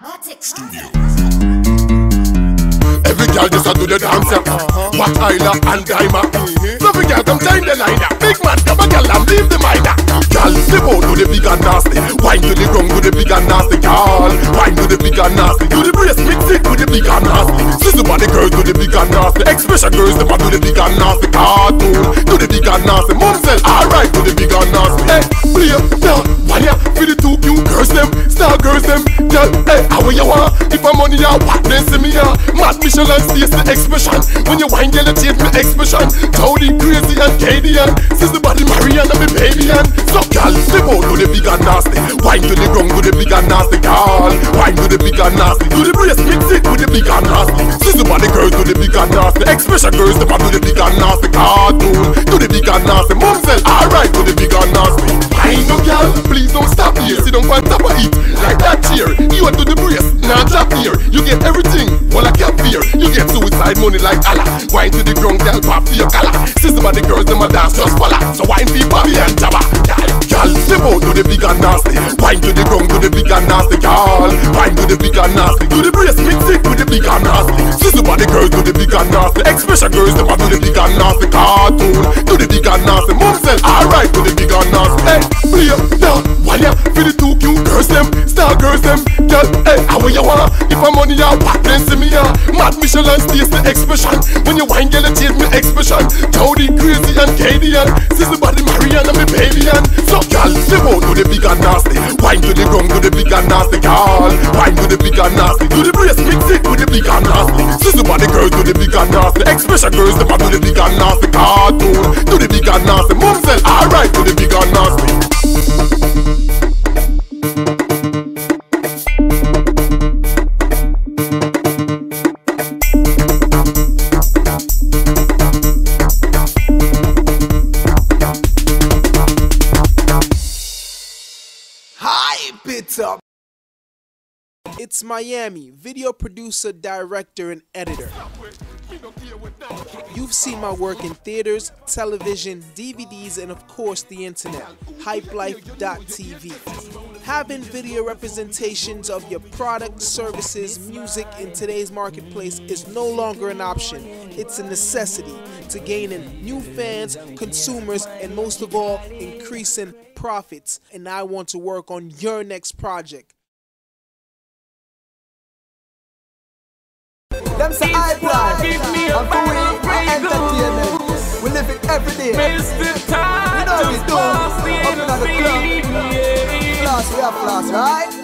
Ahtik Studio. Every girl just a do the dance, What Isla and Daima. Every girl come join the line, Big man, come a girl and leave the minor. Girl, step out to the big and nasty. Wine to the ground to the big and nasty. Girl, wine to the big and nasty. Do the brace, mix it with the big and nasty. Sister body girls do the big and nasty. Expression girls, them a do the big and nasty. Cartoon, do the big and nasty. Mom said, alright, do the big and nasty. Hey, play up, now, why ya? For the two cute girls them, star girls them. Girl, hey, how you want? If I'm money, ya, what they see me, ya? Mad Michelle and Stacey expression. When you wine, girl, you change me expression. Jody, crazy and Katie and sister body Marianne and me baby and so girl, step out to the big and nasty. Wine to the ground to the big and nasty. Girl, wine to the big and nasty. Do the brace, mix it with the big and nasty. Sister body girls to the big and nasty. Expression girls, them a do the big and nasty. Cartoon, to the big and nasty. Mom said, alright, to the big and nasty. I know girl, please don't stop here. Sit down on top of it, like that chair. You want to the brace, not drop here. You get everything, while I can't fear. You get suicide money like Allah. Wine to the ground, girl, pop to your collar. Sister body girls, them a dance just follow. So wine for Bobby and Jabba. Girl, step out to the big and nasty. Wine to the ground to the big and nasty. Girl, wine to the big and nasty. Do the brace, mix it with the big and nasty. Sister body girls do the big and nasty. Expression girls, them a do the big and nasty. Cartoon, do the big and nasty. Mom said, alright, to the big and nasty. Hey, play up, down, why ya? For the two cute girls them, star girls them. Girl, hey, how you want? If I'm money, ya, what then see me, ya? Mad Michelle and Stacey expression. When you wine, girl, you change me expression. Jody, crazy and Katie and sister body Marianne and me baby and so girl, step out to the big and nasty. Wine to the ground to the big and nasty. Girl, wine to the big and nasty. Do the brace, mix it with the big and nasty. Sister body girls do the big and nasty. Expression girls, them a do the big and nasty. Cartoon, do the big and nasty. Mom said, alright, to the big and nasty. It's Miami, video producer, director, and editor. You've seen my work in theaters, television, DVDs, and of course the internet, hypelife.tv. Having video representations of your product, services, music in today's marketplace is no longer an option. It's a necessity to gain in new fans, consumers, and most of all, increasing profits. And I want to work on your next project. Them say I plan, and for we entertainment, we live it every day. We know we do, up in the club, class, we have class, right?